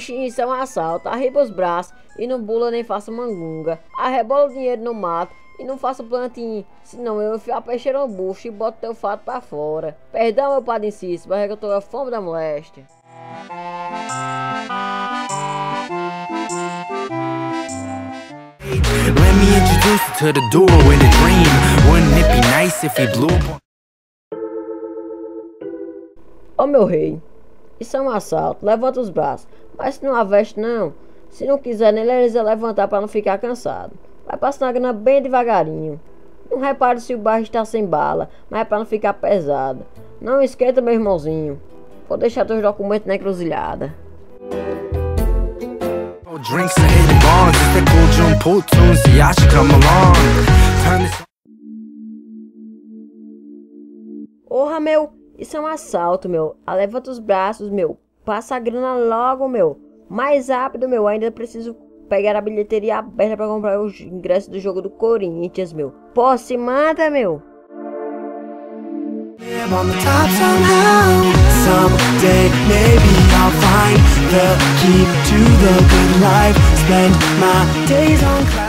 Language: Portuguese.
Oxi, isso é um assalto. Arriba os braços e não bula nem faça mangunga. Arrebola o dinheiro no mato e não faça plantinho. Senão eu enfio a peixeira no bucho e boto teu fato pra fora. Perdão, meu padre insiste, mas é que eu tô com fome da moléstia. Let me introduce you to the duo in a dream. Wouldn't it be nice if we blew up? Ó meu rei, isso é um assalto, levanta os braços. Mas se não aveste não, se não quiser nem levantar pra não ficar cansado. Vai passando a grana bem devagarinho. Não repare se o barro está sem bala, mas é pra não ficar pesado. Não esquenta, meu irmãozinho. Vou deixar teus documentos na encruzilhada. Drinks and hitting bars, it's that cool June pool tunes, so y'all should come along. Turn this. Porra, meu, isso é um assalto, meu. Levanta os braços, meu. Passa a grana logo, meu. Mais rápido, meu. Ainda preciso pegar a bilheteria aberta pra comprar o ingresso do jogo do Corinthians, meu. Pô, se manda, meu. I'm on the top somehow. Someday maybe I'll find the key to the good life. Spend my days on clouds.